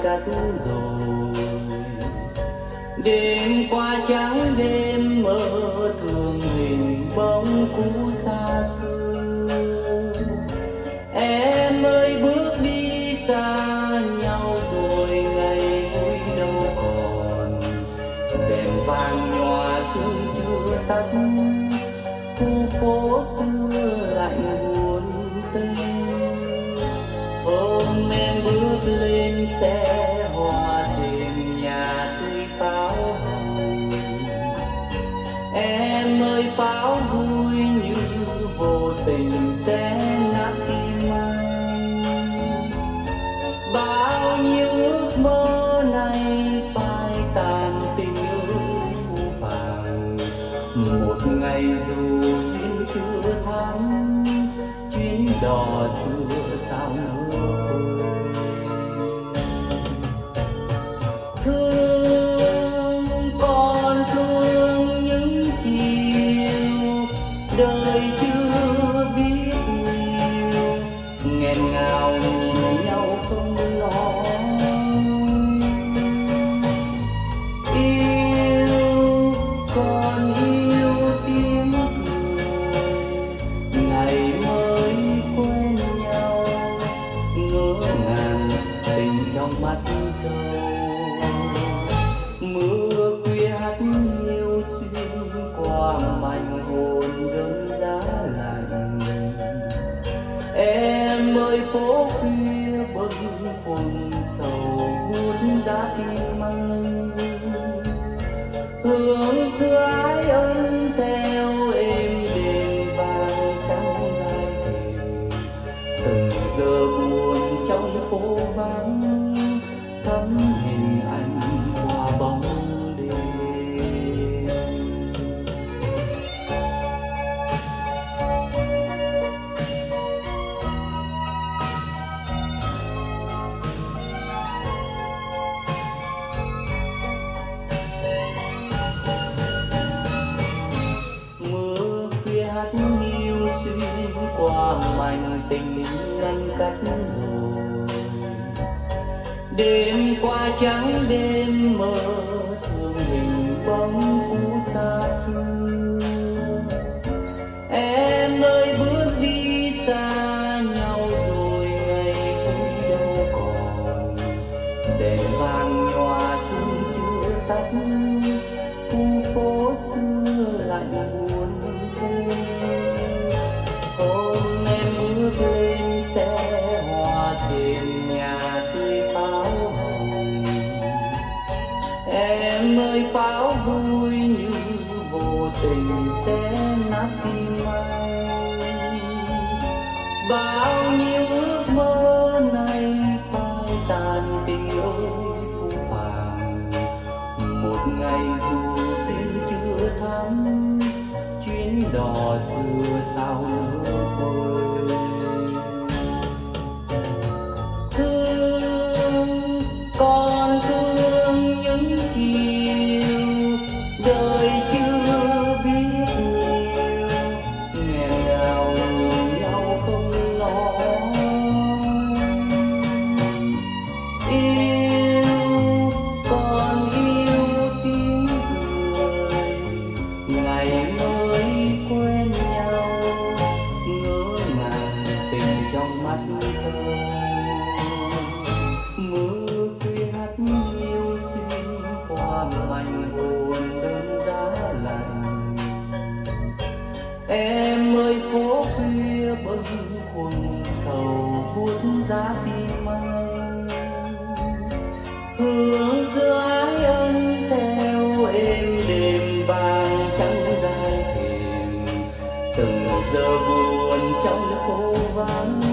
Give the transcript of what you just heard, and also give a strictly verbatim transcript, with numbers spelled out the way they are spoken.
cắt rồi. Đêm qua trắng đêm mơ thương hình bóng cũ xa xưa. Em ơi bước đi xa nhau rồi ngày vui đâu còn. Đèn vàng nhòa sương chưa tắt, khu phố xưa lạnh buồn tênh. Hôm em bước lên xe hoa thềm nhà tươi pháo hồng. Em ơi pháo vui như vô tình sẽ nát tim anh. Bao nhiêu ước mơ này phai tàn tình ơi phũ phàng. Một ngày dù duyên chưa thắm, chuyến đò xưa sao nỡ vơi. Thương còn thương những chiều đời chưa biết nhiều, nghẹn ngào nhìn nhau không nói. Yêu còn yêu tiếng cười, ngày mới quen nhau, ngỡ ngàng tình trong mắt dâu. Mưa khuya hắt hiu xuyên qua mảnh hồn đơn giá lạnh. Em ơi phố khuya bâng khuâng sầu buốt giá tim anh. Hương xưa ái ân theo êm đềm vàng trắng dài thềm. Từng giờ buồn trong phố vắng, thắm hình ảnh qua bóng đêm. Mưa khuya hắt hiu xuyên qua mảnh tình ngăn cách rồi. Đêm qua trắng đêm mơ thương hình bóng cũ xa xưa. Em ơi bước đi xa nhau rồi ngày vui đâu còn. Đèn vàng nhòa sương chưa tắt, khu phố xưa lạnh buồn tênh. Hôm em bước lên xe hoa thềm nhà tươi pháo hồng. Em ơi pháo vui như vô tình sẽ nát tim anh. Bao nhiêu ước mơ này phai tàn tình ơi phũ phàng. Một ngày dù duyên chưa thắm, chuyến đò xưa sao nỡ vơi. Thương còn thương những chiều đời chưa biết nhiều, nghẹn ngào nhìn nhau không nói. Yêu còn yêu tiếng cười, ngày mới quen nhau, ngỡ ngàng tình trong mắt thơ. Mưa khuya hắt hiu xuyên qua mảnh hồn đơn giá lạnh. Em ơi phố khuya bâng khuâng sầu buốt giá tim anh. Hương xưa ái ân theo êm đềm vàng trắng dài thềm. Từng giờ buồn trong phố vắng,